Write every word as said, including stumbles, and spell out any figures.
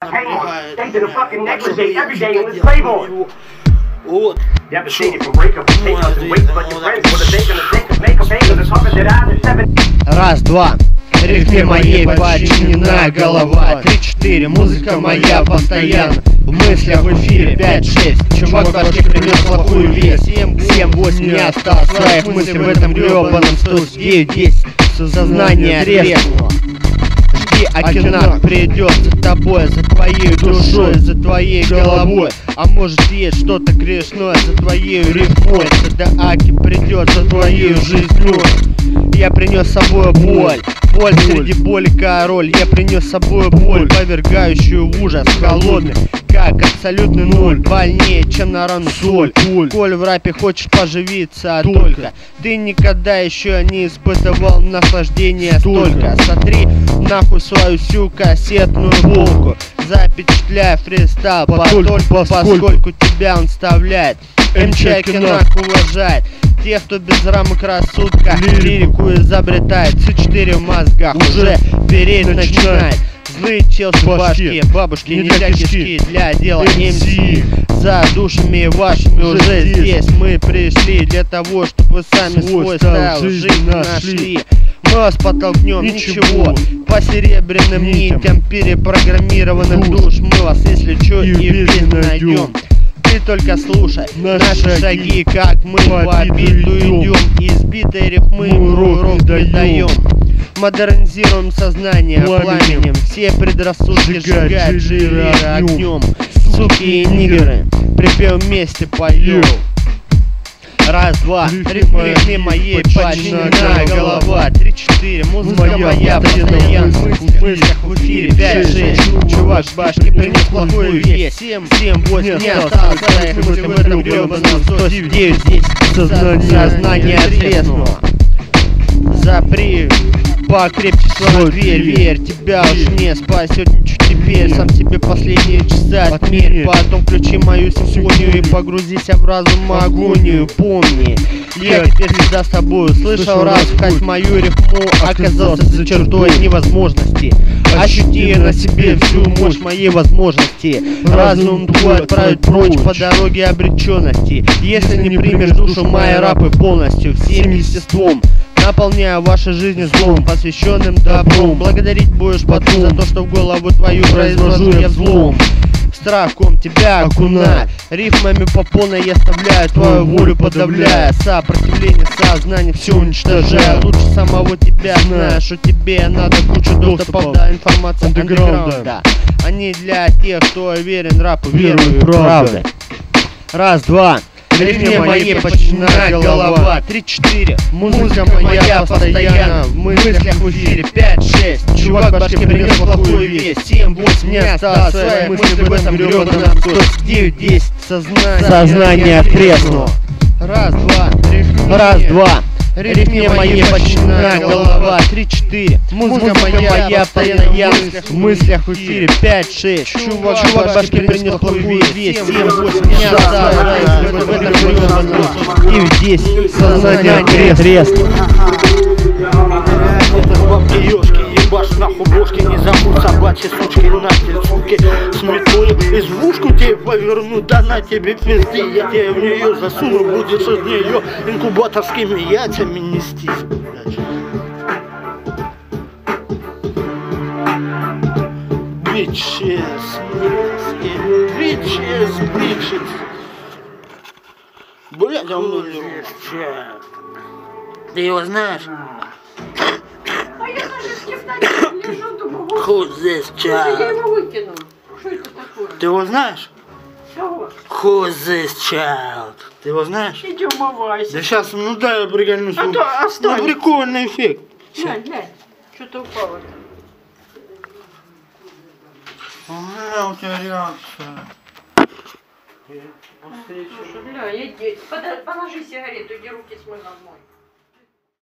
Вот. Раз, два. Рифме моей подчинена голова. Три-четыре. Музыка моя постоянно в мыслях в эфире. Пять-шесть. Чувак в башке принес плохую весть. Семь-восемь. Не осталось своих мыслей в этом гребаном сто девять-десять. Сознание треснуло. Жди, Акинак придет за тобой, за твоей душой, за твоей головой. А может есть что-то грешное за твоей рифмой. Тогда Аки придет за твоей жизнью. Я принес с собой боль, боль среди боли король. Я принес с собой боль, повергающую в ужас, холодный, как абсолютный ноль. Больнее, чем на рану соль. Коль в рэпе хочешь поживиться, а только ты никогда еще не испытывал наслаждения столько. Сотри нахуй свою всю кассетную булку, запечатляя фристайл, только поскольку тебя он вставляет. МЧ Акинак уважает тех, кто без рамок рассудка лирику изобретает. С четыре в мозгах уже переть начинает. Злые челси в башке, бабушки нельзя кишки для дела эм си. За душами вашими уже здесь мы пришли для того, чтобы вы сами свой стайл жизнь нашли. Мы вас подтолкнем, ничего, по серебряным нитям перепрограммированных душ. Мы вас, если чё, и песни найдем. Ты только слушай наши шаги, как мы по биту идем. Избитой рифмы урок не даем. Модернизируем сознание пламенем. Все предрассудки сжигают жиры огнем. Суки и нигеры, припев вместе поем. Раз, два, рифме моей подчинена голова. Три-четыре, музыка моя постоянно в мыслях в эфире. Пять-шесть, чувак в башке принес плохую весть. Семь-восемь, не осталось своих мыслей в этом гребаном сто девять-десять. Сознание треснуло. Запри покрепче свою дверь, верь, тебя уж не спасет ничего теперь. Сам себе последние часы отмерь, потом включи мою симфонию и погрузись в разум агонию. Помни, я теперь всегда с тобой. Слышал раз вкать мою рифму, оказался за чертой невозможности. Ощути на себе всю мощь моей возможности. Разум твой отправить прочь по дороге обреченности. Если не примешь душу моей рапы полностью, всем естеством, наполняя ваши жизни злом, посвященным добром. Благодарить будешь потом за то, что в голову твою произвожу я взлом. Страхом тебя окунаю, рифмами по полной я оставляю, твою волю подавляя. Сопротивление сознания все уничтожая. Лучше самого тебя знаешь, что тебе надо кучу доступов до информации андеграунда. Они для тех, кто уверен рапу, верую правда. Раз, два. Рифме моей подчинена голова. Три-четыре. Музыка моя постоянно в мыслях в эфире. Пять-шесть. Чувак в башке принес плохую весть. Семь-восемь. Не осталось своих мыслей в этом гребаном сто девять-десять. Сознание, Сознание треснуло. Раз, два. Раз, два. Рифме моей подчинена голова. Три-четыре. Музыка моя постоянно в мыслях в эфире. Пять-шесть. Чувак в башке принес плохую весть. Семь-восемь. Не осталось в этом гребаном девять-десять. Сознание треснуло. Ебашь нахуй бошки, не забудь собачьи сучки, нахер, суки. С метлой извушку тебе поверну, да на тебе пизды. Я тебе в нее засуну, будешь из нее инкубаторскими яйцами нестись, блядь. Bitches, bitches, bitches. Блядь, а он ты его знаешь? А я даже в кефтане лежу, думаю, Who's this child? я его выкину. Что это такое? Ты его знаешь? Кого? Who's this child? Ты его знаешь? Иди умывайся. Да сейчас, ну дай я пригоню. А то оставь. Ну прикольный эффект. Глянь, глянь, что-то упало. Ага, у тебя реакция. Слушай, бля, я... Положи сигарету, иди руки смой на мой.